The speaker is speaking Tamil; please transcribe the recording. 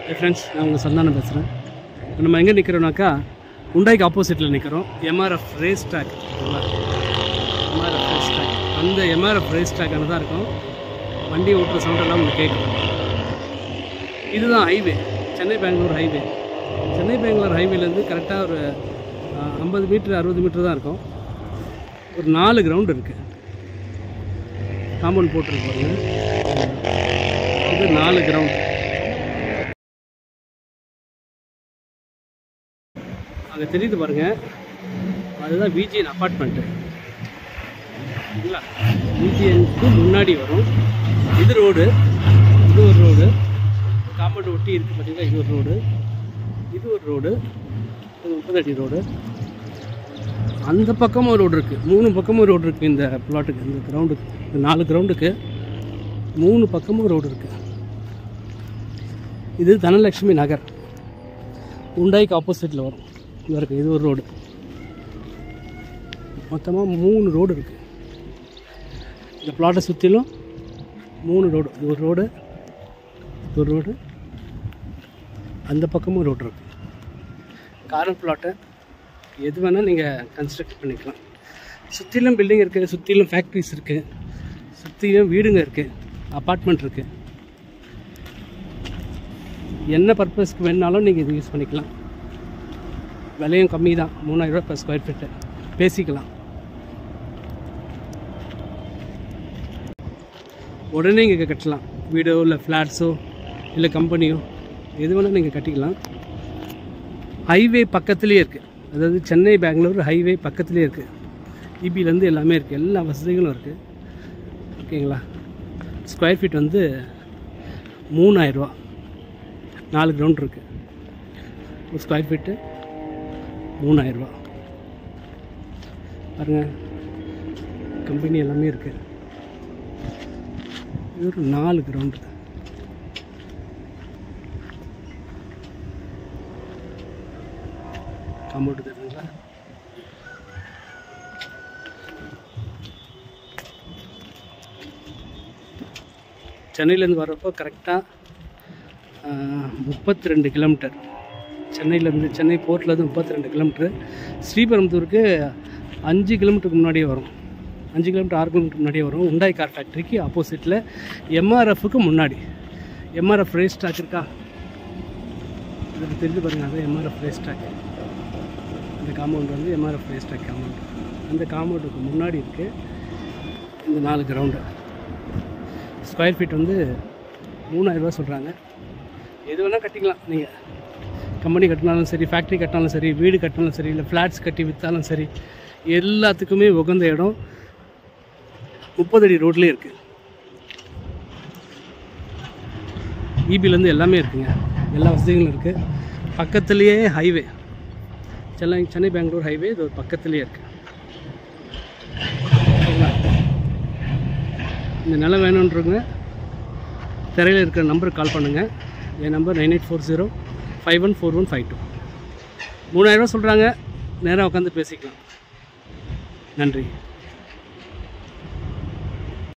ஃப்ரெண்ட்ஸ், நான் உங்கள் சந்தானம் பேசுகிறேன். நம்ம எங்கே நிற்கிறோம்னாக்கா உண்டாய்க்கு ஆப்போசிட்டில் நிற்கிறோம். MRF race track. MRF race track, அந்த எம்ஆர்எஃப் ரேஸ் ட்ராக்கான தான் இருக்கும். வண்டி ஓட்டுற சவுண்டெல்லாம் உங்களுக்கு கேட்கும். இதுதான் ஹைவே, சென்னை பெங்களூர் ஹைவே. சென்னை பெங்களூர் ஹைவேலேருந்து கரெக்டாக ஒரு 50 மீட்டர் 60 மீட்டர் தான் இருக்கும். ஒரு 4 கிரவுண்ட் இருக்குது. காம்பவுண்ட் போட்டிருக்கு பாருங்க. இது 4 கிரவுண்ட். அங்கே தெரியுது பாருங்கள், அதுதான் விஜிஎன் அப்பார்ட்மெண்ட்டு. சரிங்களா? விஜிஎனுக்கு முன்னாடி வரும். இது ரோடு, இது ஒரு ரோடு. காம்பவுண்ட் ஒட்டி இருக்குது பார்த்தீங்களா? இது ஒரு ரோடு, இது ஒரு ரோடு, இது 30 அடி ரோடு. அந்த பக்கமும் ஒரு ரோடு இருக்குது. 3 பக்கமும் ரோடு இருக்குது. இந்த பிளாட்டுக்கு, இந்த கிரவுண்டுக்கு, இந்த 4 கிரவுண்டுக்கு 3 பக்கமும் ரோடு இருக்குது. இது தனலட்சுமி நகர், உண்டாய்க்கு ஆப்போசிட்டில் வரும். இது இருக்குது, இது ஒரு ரோடு. மொத்தமாக 3 ரோடு இருக்குது. இந்த பிளாட்டை சுற்றிலும் 3 ரோடு. இது ஒரு ரோடு, இது ஒரு ரோடு, அந்த பக்கமும் ரோடு இருக்குது. கார்னர் பிளாட்டை எது வேணால் நீங்கள் கன்ஸ்ட்ரக்ட் பண்ணிக்கலாம். சுற்றிலும் பில்டிங் இருக்குது, சுற்றிலும் ஃபேக்ட்ரிஸ் இருக்குது, சுற்றிலும் வீடுங்க இருக்குது, அப்பார்ட்மெண்ட் இருக்குது. என்ன பர்பஸ்க்கு வேணாலும் நீங்கள் இது யூஸ் பண்ணிக்கலாம். விலையும் கம்மி தான், 3000 ரூபா per ஸ்கொயர் ஃபீட்டு. பேசிக்கலாம். உடனே இங்கே கட்டலாம். வீடோ இல்லை ஃப்ளாட்ஸோ இல்லை கம்பெனியோ எது வேணால் நீங்கள் கட்டிக்கலாம். ஹைவே பக்கத்துலேயே இருக்குது. அதாவது சென்னை பெங்களூர் ஹைவே பக்கத்துலேயே இருக்குது. இபிலேருந்து எல்லாமே இருக்குது, எல்லா வசதிகளும் இருக்குது. ஓகேங்களா? ஸ்கொயர் ஃபீட் வந்து 3000 ரூபா. 4 கிரவுண்ட் இருக்குது. ஒரு ஸ்கொயர் ஃபீட்டு 3000 ரூபா. பாருங்கள், கம்பெனி எல்லாமே இருக்குது. இது ஒரு 4 கிரவுண்டு. காம்பவுண்டு தெரியுங்களா? சென்னையிலேருந்து வர்றப்போ கரெக்டாக 32 கிலோமீட்டர். சென்னையிலேருந்து, சென்னை போர்ட்லேருந்து 32 கிலோமீட்ரு. ஸ்ரீபெரும்புதூருக்கு 5 கிலோமீட்டருக்கு முன்னாடியே வரும். 5 கிலோமீட்டர் 6 கிலோமீட்டர் முன்னாடியே வரும். உண்டாய் கார் ஃபேக்ட்ரிக்கு ஆப்போசிட்டில் எம்ஆர்எஃப்க்கு முன்னாடி. எம்ஆர்எஃப் ரேஸ் ட்ராக் இருக்கா? இதுக்கு தெரிஞ்சு பாருங்கள், அது எம்ஆர்எஃப் ரேஸ் ட்ராக். இந்த காம்பவுண்ட் வந்து எம்ஆர்எஃப் ரேஸ் ட்ராக் காம்பவுண்ட். அந்த காம்பவுண்டுக்கு முன்னாடி இருக்குது இந்த 4 கிரவுண்டு. ஸ்கொயர் ஃபீட் வந்து 3000 ரூபா சொல்கிறாங்க. எது வேணால் கட்டிக்கலாம். நீங்கள் கம்பெனி கட்டினாலும் சரி, ஃபேக்ட்ரி கட்டினாலும் சரி, வீடு கட்டினாலும் சரி, இல்லை ஃப்ளாட்ஸ் கட்டி விற்றாலும் சரி, எல்லாத்துக்குமே உகந்த இடம் 30 அடி ரோட்லேயே இருக்குது. இபிலேருந்து எல்லாமே இருக்குங்க, எல்லா வசதிகளும் இருக்குது. பக்கத்துலேயே ஹைவே, சென்னை பெங்களூர் ஹைவே இது ஒரு பக்கத்துலேயே இருக்குது. இந்த நிலம் வேணுன்றவங்க திரையில் இருக்கிற நம்பருக்கு கால் பண்ணுங்கள். என் நம்பர் 9840514152. 3000 ரூபா சொல்கிறாங்க. நேராக உட்காந்து பேசிக்கலாம். நன்றி.